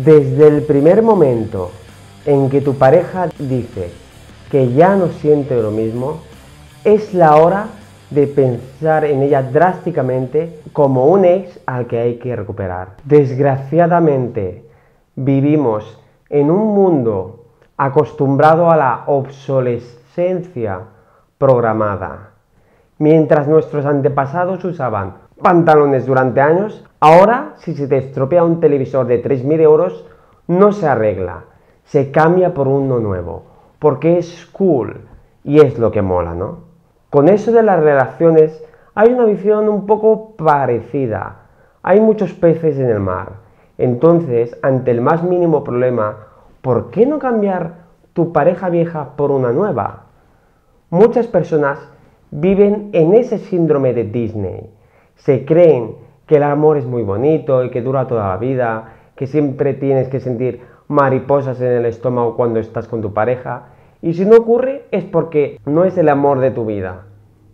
Desde el primer momento en que tu pareja dice que ya no siente lo mismo, es la hora de pensar en ella drásticamente como un ex al que hay que recuperar. Desgraciadamente, vivimos en un mundo acostumbrado a la obsolescencia programada. Mientras nuestros antepasados usaban pantalones durante años, ahora si se te estropea un televisor de 3.000 euros, no se arregla, se cambia por uno nuevo, porque es cool y es lo que mola, ¿no? Con eso de las relaciones hay una visión un poco parecida. Hay muchos peces en el mar. Entonces, ante el más mínimo problema, ¿por qué no cambiar tu pareja vieja por una nueva? Muchas personas viven en ese síndrome de Disney. Se creen que el amor es muy bonito y que dura toda la vida, que siempre tienes que sentir mariposas en el estómago cuando estás con tu pareja, y si no ocurre es porque no es el amor de tu vida.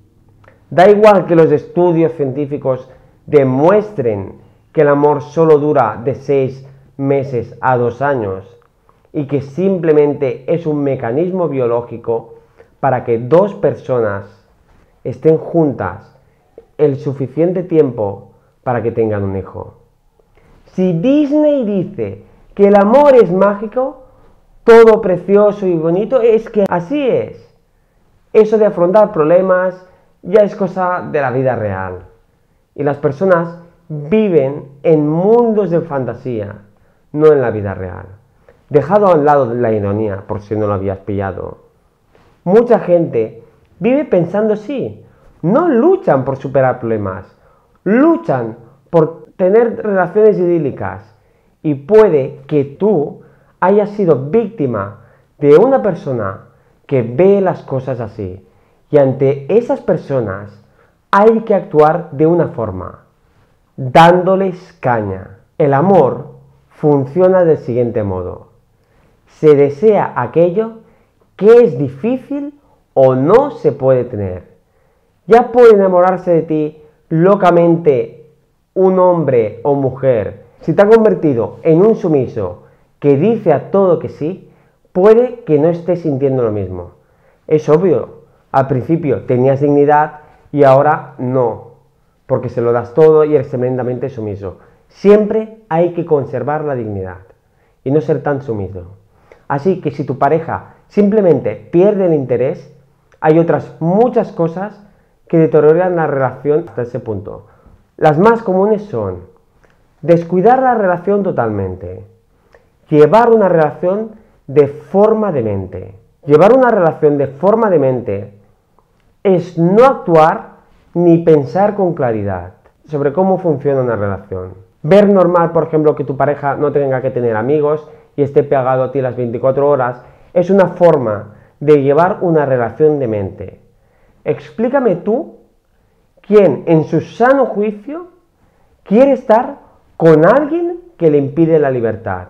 Da igual que los estudios científicos demuestren que el amor solo dura de 6 meses a 2 años y que simplemente es un mecanismo biológico para que dos personas estén juntas el suficiente tiempo para que tengan un hijo. Si Disney dice que el amor es mágico, todo precioso y bonito, es que así es. Eso de afrontar problemas ya es cosa de la vida real. Y las personas viven en mundos de fantasía, no en la vida real. Dejado a un lado la ironía, por si no lo habías pillado. Mucha gente vive pensando así. No luchan por superar problemas, luchan por tener relaciones idílicas. Y puede que tú hayas sido víctima de una persona que ve las cosas así. Y ante esas personas hay que actuar de una forma, dándoles caña. El amor funciona del siguiente modo. Se desea aquello que es difícil o no se puede tener. Ya puede enamorarse de ti locamente un hombre o mujer. Si te ha convertido en un sumiso que dice a todo que sí, puede que no estés sintiendo lo mismo. Es obvio, al principio tenías dignidad y ahora no, porque se lo das todo y eres tremendamente sumiso. Siempre hay que conservar la dignidad y no ser tan sumiso. Así que si tu pareja simplemente pierde el interés, hay otras muchas cosas que deterioran la relación hasta ese punto. Las más comunes son descuidar la relación totalmente, llevar una relación de forma demente. Llevar una relación de forma demente es no actuar ni pensar con claridad sobre cómo funciona una relación. Ver normal, por ejemplo, que tu pareja no tenga que tener amigos y esté pegado a ti las 24 horas, es una forma de llevar una relación demente. Explícame tú quién en su sano juicio quiere estar con alguien que le impide la libertad.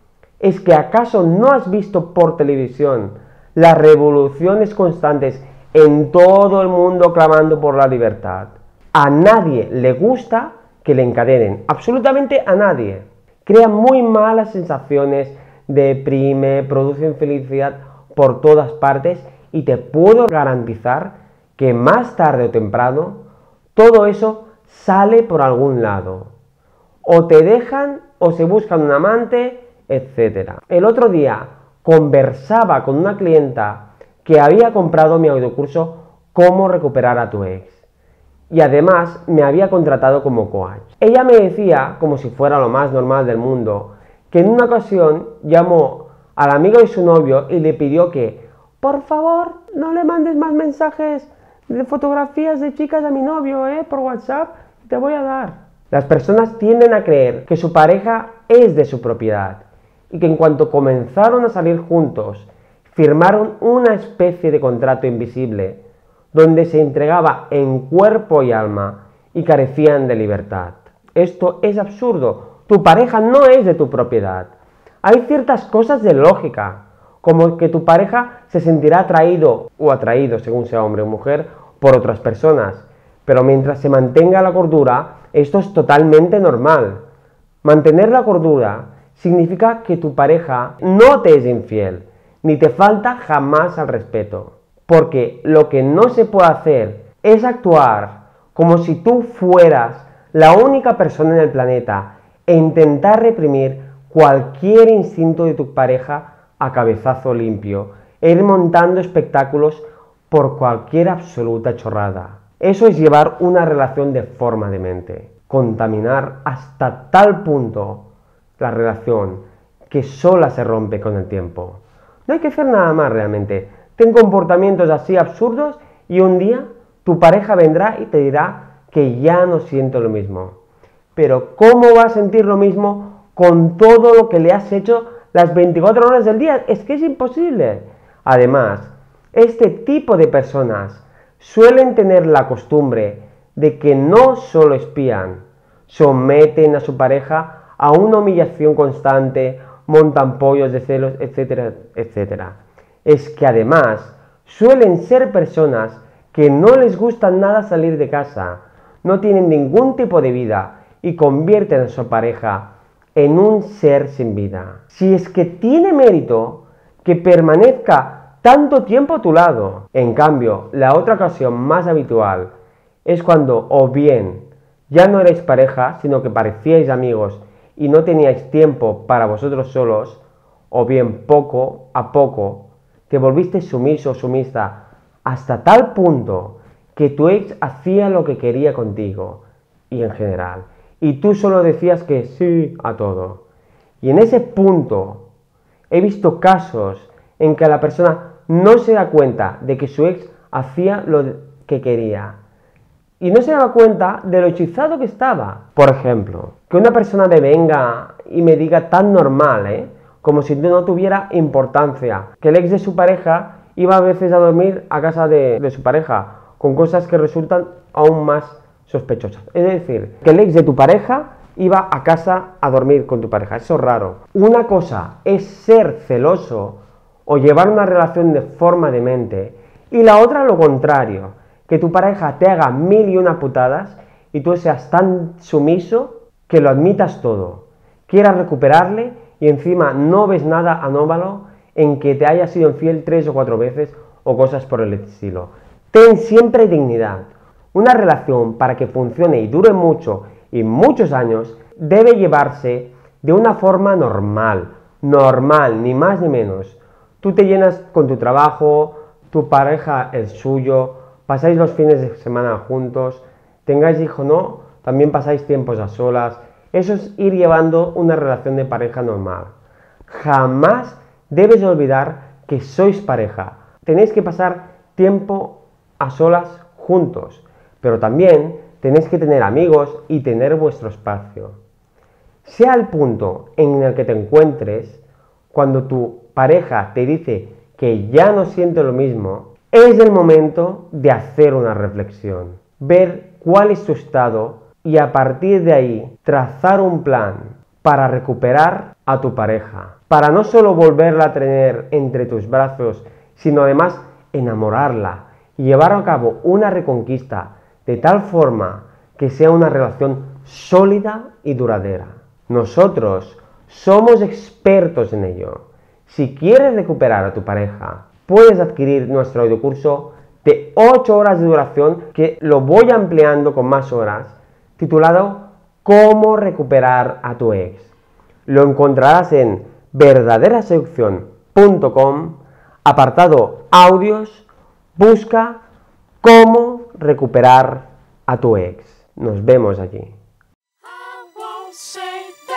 ¿Es que acaso no has visto por televisión las revoluciones constantes en todo el mundo clamando por la libertad? A nadie le gusta que le encadenen, absolutamente a nadie. Crea muy malas sensaciones, deprime, produce infelicidad por todas partes y te puedo garantizar que más tarde o temprano todo eso sale por algún lado. O te dejan o se buscan un amante, etc. El otro día conversaba con una clienta que había comprado mi audiocurso Cómo recuperar a tu ex. Y además me había contratado como coach. Ella me decía, como si fuera lo más normal del mundo, que en una ocasión llamó al amigo de su novio y le pidió que, por favor, no le mandes más mensajes de fotografías de chicas a mi novio, por WhatsApp, te voy a dar. Las personas tienden a creer que su pareja es de su propiedad y que en cuanto comenzaron a salir juntos, firmaron una especie de contrato invisible donde se entregaba en cuerpo y alma y carecían de libertad. Esto es absurdo. Tu pareja no es de tu propiedad. Hay ciertas cosas de lógica, como que tu pareja se sentirá atraído o atraído, según sea hombre o mujer, por otras personas. Pero mientras se mantenga la cordura, esto es totalmente normal. Mantener la cordura significa que tu pareja no te es infiel, ni te falta jamás al respeto. Porque lo que no se puede hacer es actuar como si tú fueras la única persona en el planeta e intentar reprimir cualquier instinto de tu pareja a cabezazo limpio e ir montando espectáculos por cualquier absoluta chorrada. Eso es llevar una relación de forma demente. Contaminar hasta tal punto la relación que sola se rompe con el tiempo. No hay que hacer nada más realmente. Ten comportamientos así absurdos y un día tu pareja vendrá y te dirá que ya no siento lo mismo. Pero ¿cómo va a sentir lo mismo con todo lo que le has hecho las 24 horas del día? Es que es imposible. Además, este tipo de personas suelen tener la costumbre de que no solo espían, someten a su pareja a una humillación constante, montan pollos de celos, etcétera, etcétera. Es que además suelen ser personas que no les gusta nada salir de casa, no tienen ningún tipo de vida y convierten a su pareja en un ser sin vida. Si es que tiene mérito que permanezca tanto tiempo a tu lado. En cambio, la otra ocasión más habitual es cuando o bien ya no erais pareja, sino que parecíais amigos y no teníais tiempo para vosotros solos, o bien poco a poco te volviste sumiso o sumisa hasta tal punto que tu ex hacía lo que quería contigo y en general, y tú solo decías que sí a todo. Y en ese punto he visto casos en que la persona no se da cuenta de que su ex hacía lo que quería y no se daba cuenta de lo hechizado que estaba. Por ejemplo, que una persona me venga y me diga tan normal, como si no tuviera importancia, que el ex de su pareja iba a veces a dormir a casa de su pareja, con cosas que resultan aún más sospechosas. Es decir, que el ex de tu pareja iba a casa a dormir con tu pareja. Eso es raro. Una cosa es ser celoso o llevar una relación de forma demente, y la otra lo contrario, que tu pareja te haga 1001 putadas y tú seas tan sumiso que lo admitas todo, quieras recuperarle y encima no ves nada anómalo en que te haya sido infiel 3 o 4 veces o cosas por el estilo. Ten siempre dignidad. Una relación, para que funcione y dure mucho y muchos años, debe llevarse de una forma normal, ni más ni menos. Tú te llenas con tu trabajo, tu pareja el suyo, pasáis los fines de semana juntos, tengáis hijo o no, también pasáis tiempos a solas. Eso es ir llevando una relación de pareja normal. Jamás debes olvidar que sois pareja. Tenéis que pasar tiempo a solas juntos, pero también tenéis que tener amigos y tener vuestro espacio. Sea el punto en el que te encuentres, cuando tu pareja te dice que ya no siente lo mismo, es el momento de hacer una reflexión, ver cuál es tu estado y a partir de ahí trazar un plan para recuperar a tu pareja, para no solo volverla a tener entre tus brazos, sino además enamorarla y llevar a cabo una reconquista de tal forma que sea una relación sólida y duradera. Nosotros somos expertos en ello. Si quieres recuperar a tu pareja, puedes adquirir nuestro audiocurso de 8 horas de duración, que lo voy ampliando con más horas, titulado ¿Cómo recuperar a tu ex? Lo encontrarás en verdaderaseducción.com, apartado audios, busca cómo recuperar a tu ex. Nos vemos allí.